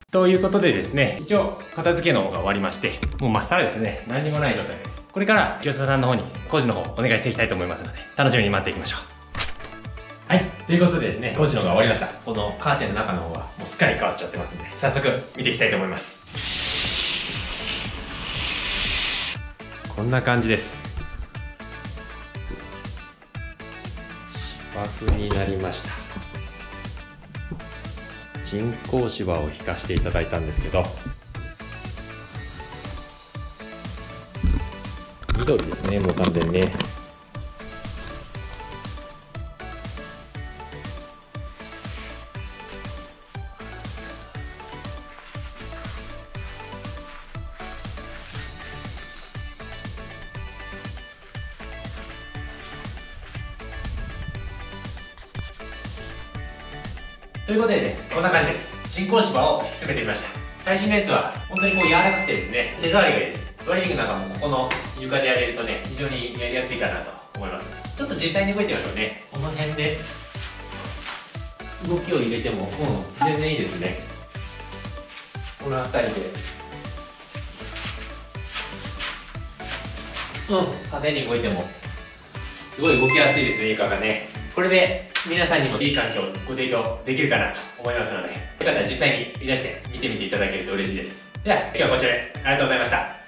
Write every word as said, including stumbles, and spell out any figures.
ということでですね、一応片付けの方が終わりまして、もうまっさらですね、何にもない状態です。これから業者さんの方に工事の方お願いしていきたいと思いますので、楽しみに待っていきましょう。はい、ということでですね、工事の方が終わりました。このカーテンの中の方はもうすっかり変わっちゃってますんで、早速見ていきたいと思います。こんな感じです。芝生になりました。人工芝を引かしていただいたんですけど、緑ですね、もう完全にね。ということでね、こんな感じです。人工芝を引き詰めてみました。最新のやつは本当にこう柔らかくてですね、手触りがいいです。ドライビングなんかもここの床でやれるとね、非常にやりやすいかなと思います。ちょっと実際に動いてみましょうね。この辺で動きを入れても、うん、全然いいですね。この辺りで、うん、派手に動いてもすごい動きやすいですね、床がね。これで皆さんにもいい環境をご提供できるかなと思いますので、よかったら実際にいらして見てみていただけると嬉しいです。では今日はこちらでありがとうございました。